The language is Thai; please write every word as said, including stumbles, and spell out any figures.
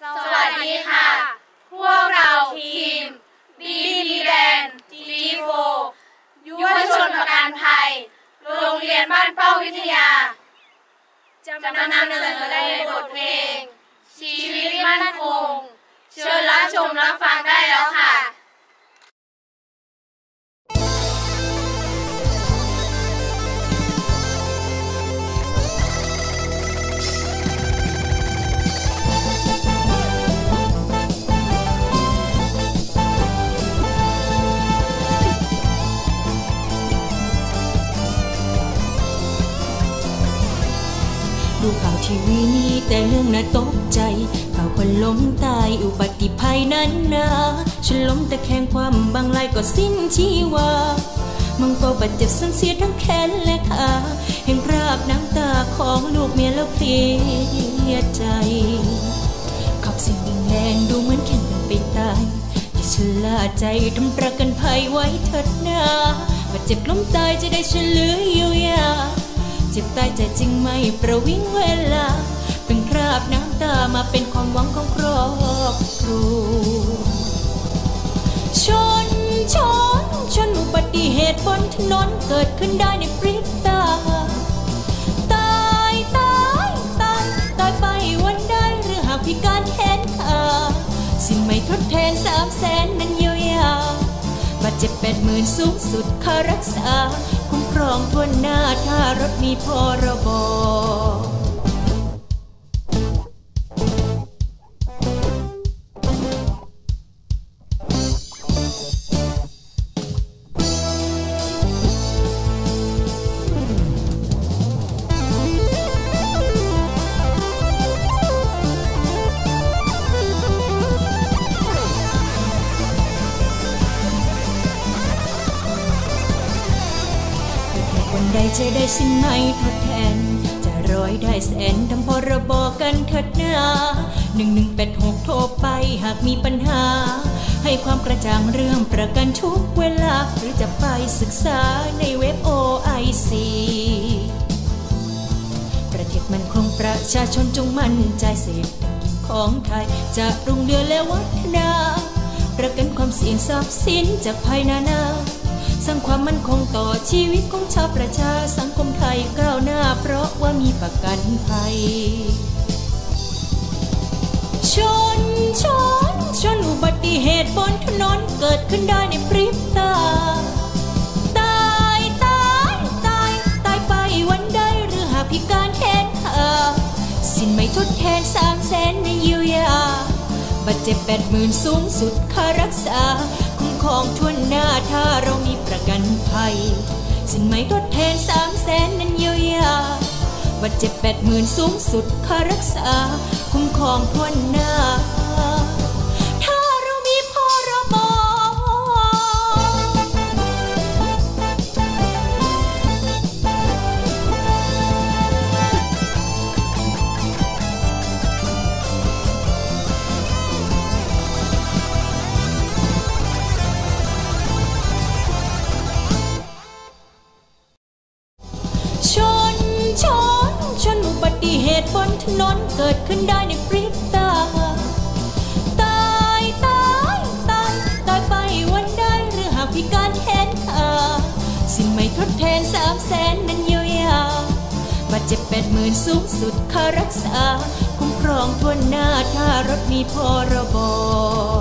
สวัสดีค่ะพวกเราทีม บี พี Band จี โฟร์ ยุวชนประกันภัยโรงเรียนบ้านเป้าวิทยาจะนำเสนอในบทเพลงชีวิตมั่นคงเชิญรับชมรับฟังได้แล้วค่ะดูข่าวทีวีนี้แต่เรื่องน่าตกใจข่าวคนล้มตายอุบัติภัยนั้นนะฉันล้มแต่แข้งความบางรายก็สิ้นชีวาบางก็บาดเจ็บสั่นเสียทั้งแขนและขาเห็นคราบน้ำตาของลูกเมียแล้วเพลียใจขับสิ่งดินแดงดูเหมือนแข่งกันไปตายที่ฉันลาใจทำประกันภัยไว้เถิดนะบาดเจ็บล้มตายจะได้ช่วยเหลือเยียวยาเจ็บตายใจจริงไม่ประวิงเวลาเป็นคราบน้ำตามาเป็นความหวังของครอบครัวชนชนชนอุบัติเหตุบนถนนเกิดขึ้นได้ในพริบตาตายตายตายตายไปวันได้หรือหากพิการแขนขาสิ้นไม่ทดแทนสามแสนนั้นเยียวยาบาดเจ็บแปดหมื่นสูงสุดค่ารักษาคุ้มครองทั่วหน้าถ้ารถมีพรบใดจะได้สิ้นไม่ทดแทนจะร้อยได้แสนทำพรบกันเถิดนาหนึ่งหนึ่งแปดหกโทรไปหากมีปัญหาให้ความกระจ่างเรื่องประกันทุกเวลาหรือจะไปศึกษาในเว็บ โอ ไอ ซี ประเทศมันคงประชาชนจงมั่นใจเศรษฐกิจของไทยจะรุ่งเรืองและวัฒนาประกันความเสี่ยงทรัพย์สินจากภัยนานาสร้างความมั่นคงต่อชีวิตของชาวประชาสังคมไทยก้าวหน้าเพราะว่ามีประกันภัยชนชนชนอุบัติเหตุบนถนนเกิดขึ้นได้ในพริบตาตายตายตายตายไปวันใดหรือหากพิการแขนขาสิ้นไม่ทดแทนสามแสนในเยียวยาบาดเจ็บแปดหมื่นสูงสุดค่ารักษาคุ้มครองทั่วหน้าถ้าเรามีประกันภัยสิ้นไม่ทดแทนสามแสนนั้นเยียวยาบาดเจ็บแปดหมื่นสูงสุดค่ารักษาคุ้มครองทั่วหน้าถ้าเรามีพรบชนชนชนอุบัติเหตุบนถนนเกิดขึ้นได้ในพริบตาตายตายตายตายไปวันได้หรือหากพิการแขนขาสิ้นไม่ทดแทนสามแสนนั้นเยียวยาบาดเจ็บแปดหมื่นสูงสุดค่ารักษาคุ้มครองทั่วหน้าถ้ารถมีพรบ